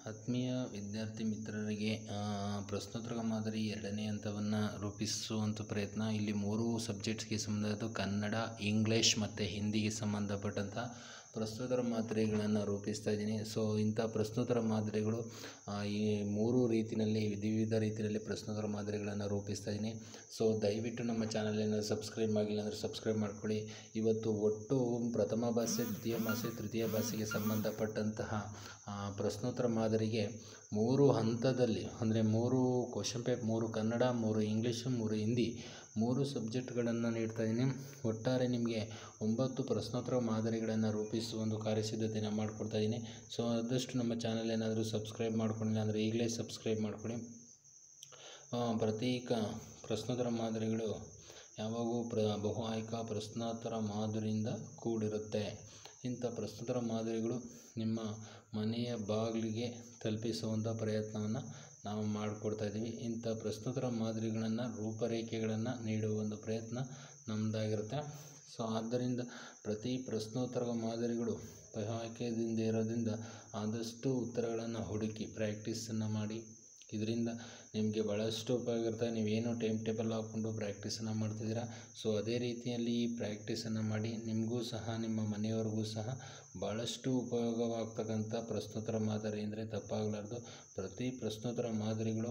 ಆತ್ಮೀಯ ವಿದ್ಯಾರ್ಥಿ ಮಿತ್ರರಿಗೆ ಪ್ರಶ್ನೋತ್ತರ ಮಾದರಿ 2ನೇ ಹಂತವನ್ನು ರೂಪಿಸುವಂಥ ಪ್ರಯತ್ನ. ಇಲ್ಲಿ 3 ಸಬ್ಜೆಕ್ಟ್ಸ್ಗೆ ಸಂಬಂಧ ಕನ್ನಡ, ಇಂಗ್ಲೀಷ್ ಮತ್ತು ಹಿಂದಿಗೆ ಸಂಬಂಧಪಟ್ಟಂಥ ಪ್ರಶ್ನೋತ್ತರ ಮಾದರಿಗಳನ್ನು ರೂಪಿಸ್ತಾ ಇದ್ದೀನಿ. ಸೊ ಇಂಥ ಪ್ರಶ್ನೋತ್ತರ ಮಾದರಿಗಳು ಈ 3 ರೀತಿಯಲ್ಲಿ ವಿವಿಧ ರೀತಿಯಲ್ಲಿ ಪ್ರಶ್ನೋತ್ತರ ಮಾದರಿಗಳನ್ನು ರೂಪಿಸ್ತಾ ಇದ್ದೀನಿ. ಸೊ ದಯವಿಟ್ಟು ನಮ್ಮ ಚಾನಲನ್ನು ಸಬ್ಸ್ಕ್ರೈಬ್ ಆಗಿಲ್ಲ ಅಂದರೆ ಸಬ್ಸ್ಕ್ರೈಬ್ ಮಾಡ್ಕೊಳ್ಳಿ. ಇವತ್ತು ಒಟ್ಟು ಪ್ರಥಮ ಭಾಷೆ, ದ್ವಿತೀಯ ಭಾಷೆ, ತೃತೀಯ ಭಾಷೆಗೆ ಸಂಬಂಧಪಟ್ಟಂತಹ ಪ್ರಶ್ನೋತ್ತರ ಮಾದರಿಗೆ 3 ಹಂತದಲ್ಲಿ ಅಂದರೆ 3 question paper, 3 Kannada, 3 English, 3 Hindi, 3 ಸಬ್ಜೆಕ್ಟ್ಗಳನ್ನು ನೀಡ್ತಾ ಇದ್ದೀನಿ. ಒಟ್ಟಾರೆ ನಿಮಗೆ 9 ಪ್ರಶ್ನೋತ್ತರ ಮಾದರಿಗಳನ್ನು ರೂಪಿಸುವ ಒಂದು ಕಾರ್ಯಸಿದ್ಧತೆಯನ್ನು ಮಾಡಿಕೊಡ್ತಾ ಇದ್ದೀನಿ. ಸೊ ಆದಷ್ಟು ನಮ್ಮ ಚಾನಲ್ ಏನಾದರೂ ಸಬ್ಸ್ಕ್ರೈಬ್ ಮಾಡ್ಕೊಂಡಿಲ್ಲ ಅಂದರೆ ಈಗಲೇ ಸಬ್ಸ್ಕ್ರೈಬ್ ಮಾಡ್ಕೊಳ್ಳಿ. ಪ್ರಶ್ನೋತ್ತರ ಮಾದರಿಗಳು ಯಾವಾಗೂ ಬಹು ಆಯ್ಕೆ ಪ್ರಶ್ನೋತ್ತರ ಮಾದರಿಯಿಂದ ಕೂಡಿರುತ್ತೆ. ಇಂಥ ಪ್ರಶ್ನೋತ್ತರ ಮಾದರಿಗಳು ನಿಮ್ಮ ಮನೆಯ ಬಾಗಿಲಿಗೆ ತಲುಪಿಸುವಂಥ ಪ್ರಯತ್ನವನ್ನು ನಾವು ಮಾಡಿಕೊಡ್ತಾ ಇದ್ದೀವಿ. ಇಂಥ ಪ್ರಶ್ನೋತ್ತರ ಮಾದರಿಗಳನ್ನು, ರೂಪರೇಖೆಗಳನ್ನು ನೀಡುವ ಒಂದು ಪ್ರಯತ್ನ ನಮ್ಮದಾಗಿರುತ್ತೆ. ಸೊ ಆದ್ದರಿಂದ ಪ್ರತಿ ಪ್ರಶ್ನೋತ್ತರ ಮಾದರಿಗಳು ಬಹು ಆಯ್ಕೆಯಿಂದ ಇರೋದ್ರಿಂದ ಆದಷ್ಟು ಉತ್ತರಗಳನ್ನು ಹುಡುಕಿ ಪ್ರಾಕ್ಟೀಸನ್ನು ಮಾಡಿ. ಇದರಿಂದ ನಿಮಗೆ ಭಾಳಷ್ಟು ಉಪಯೋಗ ಇರುತ್ತೆ. ನೀವೇನು ಟೈಮ್ ಟೇಬಲ್ ಹಾಕ್ಕೊಂಡು ಪ್ರಾಕ್ಟೀಸನ್ನು ಮಾಡ್ತಿದ್ದೀರಾ, ಸೊ ಅದೇ ರೀತಿಯಲ್ಲಿ ಈ ಪ್ರಾಕ್ಟೀಸನ್ನು ಮಾಡಿ. ನಿಮಗೂ ಸಹ ನಿಮ್ಮ ಮನೆಯವ್ರಿಗೂ ಸಹ ಭಾಳಷ್ಟು ಉಪಯೋಗವಾಗ್ತಕ್ಕಂಥ ಪ್ರಶ್ನೋತ್ತರ ಮಾದರಿ ಅಂದರೆ ತಪ್ಪಾಗಲಾರ್ದು. ಪ್ರತಿ ಪ್ರಶ್ನೋತ್ತರ ಮಾದರಿಗಳು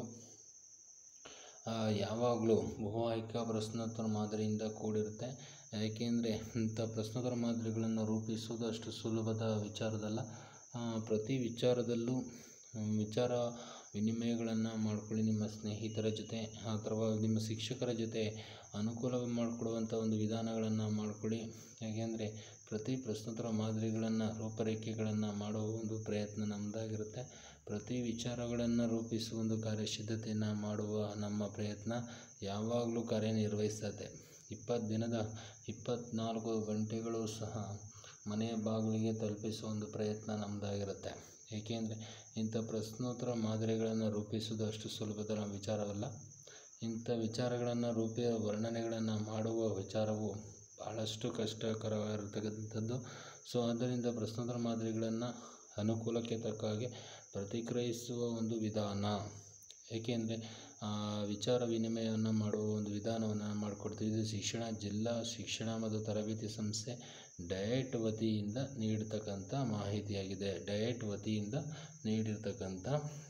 ಯಾವಾಗಲೂ ಬಹು ಆಯ್ಕೆ ಪ್ರಶ್ನೋತ್ತರ ಮಾದರಿಯಿಂದ ಕೂಡಿರುತ್ತೆ. ಏಕೆಂದರೆ ಇಂಥ ಪ್ರಶ್ನೋತ್ತರ ಮಾದರಿಗಳನ್ನು ರೂಪಿಸುವುದು ಅಷ್ಟು ಸುಲಭದ ವಿಚಾರದಲ್ಲ. ಪ್ರತಿ ವಿಚಾರದಲ್ಲೂ ವಿಚಾರ ವಿನಿಮಯಗಳನ್ನು ಮಾಡಿಕೊಳ್ಳಿ. ನಿಮ್ಮ ಸ್ನೇಹಿತರ ಜೊತೆ ಅಥವಾ ನಿಮ್ಮ ಶಿಕ್ಷಕರ ಜೊತೆ ಅನುಕೂಲ ಮಾಡಿಕೊಡುವಂಥ ಒಂದು ವಿಧಾನಗಳನ್ನು ಮಾಡಿಕೊಳ್ಳಿ. ಏಕೆಂದರೆ ಪ್ರತಿ ಪ್ರಶ್ನೋತ್ತರ ಮಾದರಿಗಳನ್ನು, ರೂಪರೇಖೆಗಳನ್ನು ಮಾಡುವ ಒಂದು ಪ್ರಯತ್ನ ನಮ್ಮದಾಗಿರುತ್ತೆ. ಪ್ರತಿ ವಿಚಾರಗಳನ್ನು ರೂಪಿಸುವ ಒಂದು ಕಾರ್ಯಸಿದ್ಧತೆಯನ್ನು ಮಾಡುವ ನಮ್ಮ ಪ್ರಯತ್ನ ಯಾವಾಗಲೂ ಕಾರ್ಯನಿರ್ವಹಿಸ್ತದೆ. 20 ದಿನದ 24 ಗಂಟೆಗಳು ಸಹ ಮನೆಯ ಬಾಗಿಲಿಗೆ ತಲುಪಿಸುವ ಒಂದು ಪ್ರಯತ್ನ ನಮ್ಮದಾಗಿರುತ್ತೆ. ಏಕೆಂದರೆ ಇಂಥ ಪ್ರಶ್ನೋತ್ತರ ಮಾದರಿಗಳನ್ನು ರೂಪಿಸುವುದು ಅಷ್ಟು ಸುಲಭದ ವಿಚಾರವಲ್ಲ. ಇಂಥ ವಿಚಾರಗಳನ್ನು ವರ್ಣನೆಗಳನ್ನು ಮಾಡುವ ವಿಚಾರವು ಭಾಳಷ್ಟು ಕಷ್ಟಕರವಾಗಿರ್ತಕ್ಕಂಥದ್ದು. ಸೊ ಆದ್ದರಿಂದ ಪ್ರಶ್ನೋತ್ತರ ಮಾದರಿಗಳನ್ನು ಅನುಕೂಲಕ್ಕೆ ತಕ್ಕ ಹಾಗೆ ಪ್ರತಿಕ್ರಿಯಿಸುವ ಒಂದು ವಿಧಾನ. ಏಕೆಂದರೆ ವಿಚಾರ ವಿನಿಮಯವನ್ನು ಮಾಡುವ ಒಂದು ವಿಧಾನವನ್ನು ಮಾಡಿಕೊಡ್ತೀವಿ. ಇದು ಜಿಲ್ಲಾ ಶಿಕ್ಷಣ ಮತ್ತು ತರಬೇತಿ ಸಂಸ್ಥೆ ಡಯಟ್ ವತಿಯಿಂದ ನೀಡತಕ್ಕಂಥ ಮಾಹಿತಿಯಾಗಿದೆ. ಡಯಟ್ ವತಿಯಿಂದ ನೀಡಿರ್ತಕ್ಕಂಥ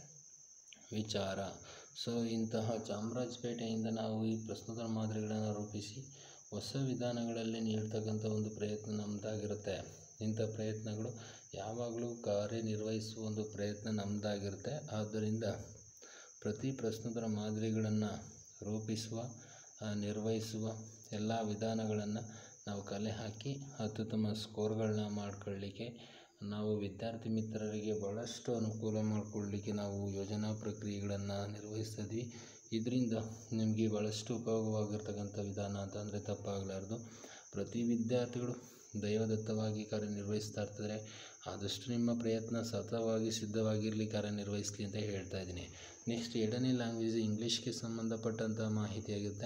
ವಿಚಾರ. ಸೊ ಇಂತಹ ಚಾಮರಾಜಪೇಟೆಯಿಂದ ನಾವು ಈ ಪ್ರಶ್ನೋತ್ತರ ಮಾದರಿಗಳನ್ನು ರೂಪಿಸಿ ಹೊಸ ವಿಧಾನಗಳಲ್ಲಿ ನೀಡ್ತಕ್ಕಂಥ ಒಂದು ಪ್ರಯತ್ನ ನಮ್ಮದಾಗಿರುತ್ತೆ. ಇಂಥ ಪ್ರಯತ್ನಗಳು ಯಾವಾಗಲೂ ಕಾರ್ಯನಿರ್ವಹಿಸುವ ಒಂದು ಪ್ರಯತ್ನ ನಮ್ಮದಾಗಿರುತ್ತೆ. ಆದ್ದರಿಂದ ಪ್ರತಿ ಪ್ರಶ್ನೋತ್ತರ ಮಾದರಿಗಳನ್ನು ರೂಪಿಸುವ, ನಿರ್ವಹಿಸುವ ಎಲ್ಲ ವಿಧಾನಗಳನ್ನು ನಾವು ಕಲೆ ಹಾಕಿ ಅತ್ಯುತ್ತಮ ಸ್ಕೋರ್ಗಳನ್ನ ಮಾಡ್ಕೊಳ್ಳಿಕ್ಕೆ, ನಾವು ವಿದ್ಯಾರ್ಥಿ ಮಿತ್ರರಿಗೆ ಭಾಳಷ್ಟು ಅನುಕೂಲ ಮಾಡಿಕೊಡ್ಲಿಕ್ಕೆ ನಾವು ಯೋಜನಾ ಪ್ರಕ್ರಿಯೆಗಳನ್ನು ನಿರ್ವಹಿಸ್ತಿದ್ವಿ. ಇದರಿಂದ ನಿಮಗೆ ಭಾಳಷ್ಟು ಉಪಯೋಗವಾಗಿರ್ತಕ್ಕಂಥ ವಿಧಾನ ಅಂತಂದರೆ ತಪ್ಪಾಗಲಾರ್ದು. ಪ್ರತಿ ವಿದ್ಯಾರ್ಥಿಗಳು ದೈವದತ್ತವಾಗಿ ಕಾರ್ಯನಿರ್ವಹಿಸ್ತಾ ಇರ್ತಾರೆ. ಆದಷ್ಟು ನಿಮ್ಮ ಪ್ರಯತ್ನ ಸತತವಾಗಿ ಸಿದ್ಧವಾಗಿರಲಿ, ಕಾರ್ಯನಿರ್ವಹಿಸಲಿ ಅಂತ ಹೇಳ್ತಾ ಇದ್ದೀನಿ. ನೆಕ್ಸ್ಟ್ 2ನೇ ಲ್ಯಾಂಗ್ವೇಜ್ ಇಂಗ್ಲೀಷ್ಗೆ ಸಂಬಂಧಪಟ್ಟಂಥ ಮಾಹಿತಿಯಾಗುತ್ತೆ.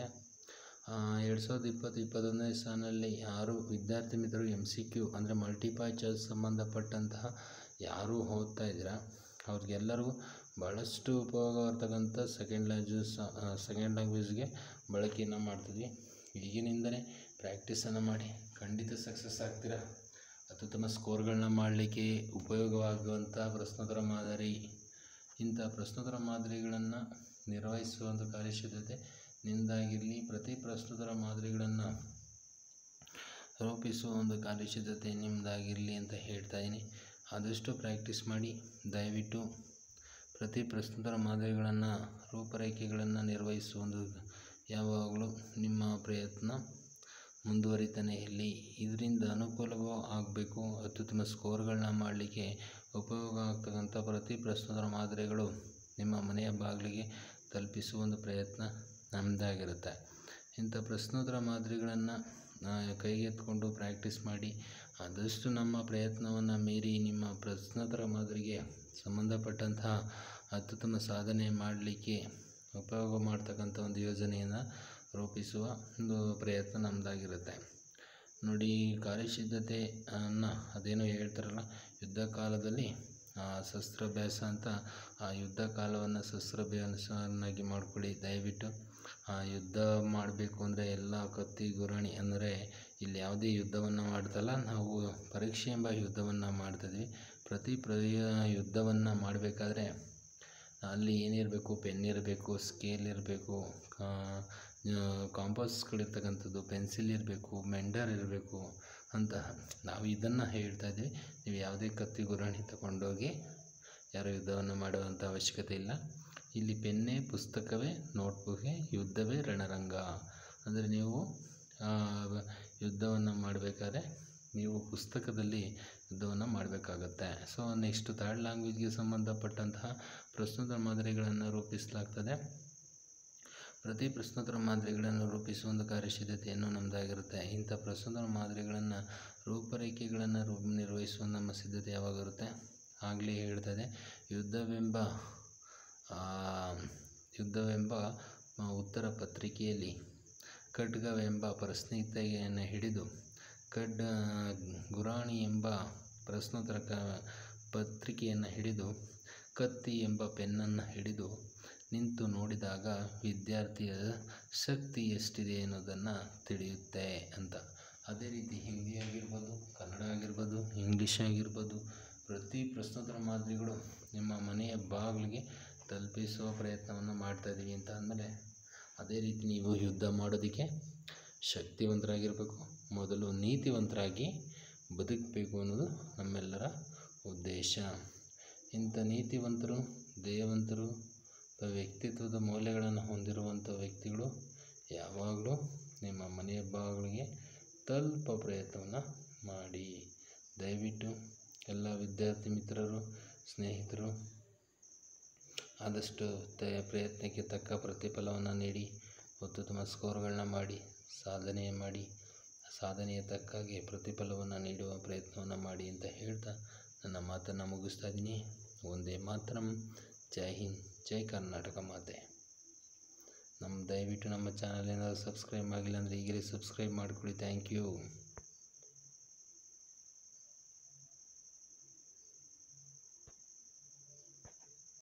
2020-21ನೇ ಸಾಲಿನಲ್ಲಿ ಯಾರು ವಿದ್ಯಾರ್ಥಿ ಮಿತ್ರರು MCQ ಅಂದರೆ ಮಲ್ಟಿಪಲ್ ಚಾಯ್ಸ್ ಸಂಬಂಧಪಟ್ಟಂತಹ ಯಾರು ಓದ್ತಾ ಇದ್ದೀರಾ ಅವ್ರಿಗೆಲ್ಲರಿಗೂ ಭಾಳಷ್ಟು ಉಪಯೋಗವಾಗಿರ್ತಕ್ಕಂಥ ಸೆಕೆಂಡ್ ಲ್ಯಾಂಗ್ವೇಜ್ಗೆ ಬಳಕೆಯನ್ನು ಮಾಡ್ತಿದ್ವಿ. ಈಗಿನಿಂದಲೇ ಪ್ರಾಕ್ಟೀಸನ್ನು ಮಾಡಿ, ಖಂಡಿತ ಸಕ್ಸಸ್ ಆಗ್ತೀರಾ. ಅತ್ಯುತ್ತಮ ಸ್ಕೋರ್ಗಳನ್ನ ಮಾಡಲಿಕ್ಕೆ ಉಪಯೋಗವಾಗುವಂಥ ಪ್ರಶ್ನೋತ್ತರ ಮಾದರಿ. ಇಂಥ ಪ್ರಶ್ನೋತ್ತರ ಮಾದರಿಗಳನ್ನು ನಿರ್ವಹಿಸುವಂಥ ಕಾರ್ಯಸಿದ್ಧತೆ ನಿಮ್ಮದಾಗಿರಲಿ. ಪ್ರತಿ ಪ್ರಶ್ನೋತ್ತರ ಮಾದರಿಗಳನ್ನು ರೂಪಿಸುವ ಒಂದು ಕಾರ್ಯಸಿದ್ಧತೆ ನಿಮ್ಮದಾಗಿರಲಿ ಅಂತ ಹೇಳ್ತಾ ಇದ್ದೀನಿ. ಆದಷ್ಟು ಪ್ರಾಕ್ಟೀಸ್ ಮಾಡಿ. ದಯವಿಟ್ಟು ಪ್ರತಿ ಪ್ರಶ್ನೋತ್ತರ ಮಾದರಿಗಳನ್ನು, ರೂಪರೇಖೆಗಳನ್ನು ನಿರ್ವಹಿಸುವ ಒಂದು ಯಾವಾಗಲೂ ನಿಮ್ಮ ಪ್ರಯತ್ನ ಮುಂದುವರಿತಾನೆ ಇರಲಿ. ಇದರಿಂದ ಅನುಕೂಲವೂ ಆಗಬೇಕು. ಅತ್ಯುತ್ತಮ ಸ್ಕೋರ್ಗಳನ್ನ ಮಾಡಲಿಕ್ಕೆ ಉಪಯೋಗ ಆಗ್ತಕ್ಕಂಥ ಪ್ರತಿ ಪ್ರಶ್ನೋತ್ತರ ಮಾದರಿಗಳು ನಿಮ್ಮ ಮನೆಯ ಬಾಗಿಲಿಗೆ ತಲುಪಿಸುವ ಒಂದು ಪ್ರಯತ್ನ ನಮ್ಮದಾಗಿರುತ್ತೆ. ಇಂಥ ಪ್ರಶ್ನೋತ್ತರ ಮಾದರಿಗಳನ್ನು ಕೈಗೆತ್ತಿಕೊಂಡು ಪ್ರಾಕ್ಟೀಸ್ ಮಾಡಿ. ಆದಷ್ಟು ನಮ್ಮ ಪ್ರಯತ್ನವನ್ನು ಮೀರಿ ನಿಮ್ಮ ಪ್ರಶ್ನೋತ್ತರ ಮಾದರಿಗೆ ಸಂಬಂಧಪಟ್ಟಂತಹ ಅತ್ಯುತ್ತಮ ಸಾಧನೆ ಮಾಡಲಿಕ್ಕೆ ಉಪಯೋಗ ಮಾಡ್ತಕ್ಕಂಥ ಒಂದು ಯೋಜನೆಯನ್ನು ರೂಪಿಸುವ ಒಂದು ಪ್ರಯತ್ನ ನಮ್ಮದಾಗಿರುತ್ತೆ. ನೋಡಿ, ಕಾರ್ಯಸಿದ್ಧತೆಯನ್ನು ಅದೇನೋ ಹೇಳ್ತಾರಲ್ಲ, ಯುದ್ಧ ಕಾಲದಲ್ಲಿ ಶಸ್ತ್ರಾಭ್ಯಾಸ ಅಂತ ಯುದ್ಧ ಕಾಲವನ್ನು ಶಸ್ತ್ರಾಭ್ಯಾಸವನ್ನಾಗಿ ಮಾಡಿಕೊಳ್ಳಿ. ದಯವಿಟ್ಟು ಯುದ್ಧ ಮಾಡಬೇಕು ಅಂದರೆ ಎಲ್ಲ ಕತ್ತಿ ಗುರಾಣಿ ಅಂದರೆ ಇಲ್ಲಿ ಯಾವುದೇ ಯುದ್ಧವನ್ನು ಮಾಡ್ತಲ್ಲ, ನಾವು ಪರೀಕ್ಷೆ ಎಂಬ ಯುದ್ಧವನ್ನು ಮಾಡ್ತಿದ್ವಿ. ಪ್ರತಿ ಯುದ್ಧವನ್ನು ಮಾಡಬೇಕಾದ್ರೆ ಅಲ್ಲಿ ಏನಿರಬೇಕು, ಪೆನ್ ಇರಬೇಕು, ಸ್ಕೇಲ್ ಇರಬೇಕು, ಕಾಂಪಾಸ್ಗಳಿರ್ತಕ್ಕಂಥದ್ದು, ಪೆನ್ಸಿಲ್ ಇರಬೇಕು, ಮೆಂಡರ್ ಇರಬೇಕು ಅಂತ ನಾವು ಇದನ್ನು ಹೇಳ್ತಾ ಇದ್ವಿ. ನೀವು ಯಾವುದೇ ಕತ್ತಿ ಗುರಾಣಿ ತಗೊಂಡೋಗಿ ಯಾರು ಯುದ್ಧವನ್ನು ಮಾಡುವಂಥ ಅವಶ್ಯಕತೆ ಇಲ್ಲ. ಇಲ್ಲಿ ಪೆನ್ನೇ ಪುಸ್ತಕವೇ ನೋಟ್ಬುಕ್ಕೇ ಯುದ್ಧವೇ ರಣರಂಗ ಅಂದರೆ ನೀವು ಯುದ್ಧವನ್ನು ಮಾಡಬೇಕಾದ್ರೆ ನೀವು ಪುಸ್ತಕದಲ್ಲಿ ಯುದ್ಧವನ್ನು ಮಾಡಬೇಕಾಗತ್ತೆ. ಸೊ ನೆಕ್ಸ್ಟ್ ಥರ್ಡ್ ಲ್ಯಾಂಗ್ವೇಜ್ಗೆ ಸಂಬಂಧಪಟ್ಟಂತಹ ಪ್ರಶ್ನೋತ್ತರ ಮಾದರಿಗಳನ್ನು ರೂಪಿಸಲಾಗ್ತದೆ. ಪ್ರತಿ ಪ್ರಶ್ನೋತ್ತರ ಮಾದರಿಗಳನ್ನು ರೂಪಿಸುವ ಒಂದು ಕಾರ್ಯಸಿದ್ಧತೆಯನ್ನು ನಮ್ಮದಾಗಿರುತ್ತೆ. ಇಂಥ ಪ್ರಶ್ನೋತ್ತರ ಮಾದರಿಗಳನ್ನು ರೂಪರೇಖೆಗಳನ್ನು ನಿರ್ವಹಿಸುವ ನಮ್ಮ ಸಿದ್ಧತೆ ಯಾವಾಗಿರುತ್ತೆ ಆಗಲೇ ಹೇಳ್ತದೆ. ಯುದ್ಧವೆಂಬ ಉತ್ತರ ಪತ್ರಿಕೆಯಲ್ಲಿ ಖಡ್ಗವೆಂಬ ಪ್ರಶ್ನೆಯನ್ನು ಹಿಡಿದು ಗುರಾಣಿ ಎಂಬ ಪ್ರಶ್ನೋತ್ತರ ಪತ್ರಿಕೆಯನ್ನು ಹಿಡಿದು ಕತ್ತಿ ಎಂಬ ಪೆನ್ನನ್ನು ಹಿಡಿದು ನಿಂತು ನೋಡಿದಾಗ ವಿದ್ಯಾರ್ಥಿಯ ಶಕ್ತಿ ಎಷ್ಟಿದೆ ಅನ್ನೋದನ್ನು ತಿಳಿಯುತ್ತೆ ಅಂತ. ಅದೇ ರೀತಿ ಹಿಂದಿ ಆಗಿರ್ಬೋದು, ಕನ್ನಡ ಆಗಿರ್ಬೋದು, ಇಂಗ್ಲೀಷ್ ಆಗಿರ್ಬೋದು, ಪ್ರತಿ ಪ್ರಶ್ನೋತ್ತರ ಮಾದರಿಗಳು ನಿಮ್ಮ ಮನೆಯ ಬಾಗಿಲಿಗೆ ತಲುಪಿಸುವ ಪ್ರಯತ್ನವನ್ನು ಮಾಡ್ತಾಯಿದ್ದೀವಿ ಅಂತ ಅಂದಮೇಲೆ ಅದೇ ರೀತಿ ನೀವು ಯುದ್ಧ ಮಾಡೋದಕ್ಕೆ ಶಕ್ತಿವಂತರಾಗಿರಬೇಕು. ಮೊದಲು ನೀತಿವಂತರಾಗಿ ಬದುಕಬೇಕು ಅನ್ನೋದು ನಮ್ಮೆಲ್ಲರ ಉದ್ದೇಶ. ಇಂಥ ನೀತಿವಂತರು, ದಯವಂತರು, ವ್ಯಕ್ತಿತ್ವದ ಮೌಲ್ಯಗಳನ್ನು ಹೊಂದಿರುವಂಥ ವ್ಯಕ್ತಿಗಳು ಯಾವಾಗಲೂ ನಿಮ್ಮ ಮನೆಯ ಬಾಗಿಲಿಗೆ ತಲುಪೋ ಪ್ರಯತ್ನವನ್ನು ಮಾಡಿ. ದಯವಿಟ್ಟು ಎಲ್ಲ ವಿದ್ಯಾರ್ಥಿ ಮಿತ್ರರು, ಸ್ನೇಹಿತರು ಆದಷ್ಟು ಪ್ರಯತ್ನಕ್ಕೆ ತಕ್ಕ ಪ್ರತಿಫಲವನ್ನು ನೀಡಿ ಉತ್ತಮ ಸ್ಕೋರ್ಗಳನ್ನ ಮಾಡಿ ಸಾಧನೆಯ ತಕ್ಕಾಗಿ ಪ್ರತಿಫಲವನ್ನು ನೀಡುವ ಪ್ರಯತ್ನವನ್ನು ಮಾಡಿ ಅಂತ ಹೇಳ್ತಾ ನನ್ನ ಮಾತನ್ನು ಮುಗಿಸ್ತಾ ಇದ್ದೀನಿ. ಒಂದೇ ಮಾತರಂ. ಜೈ ಹಿಂದ್, ಜೈ ಕರ್ನಾಟಕ ಮಾತೆ. ದಯವಿಟ್ಟು ನಮ್ಮ ಚಾನಲ್ ಏನಾದರೂ ಸಬ್ಸ್ಕ್ರೈಬ್ ಆಗಿಲ್ಲ ಅಂದರೆ ಈಗಲೇ ಸಬ್ಸ್ಕ್ರೈಬ್ ಮಾಡಿಕೊಳ್ಳಿ. Thank you.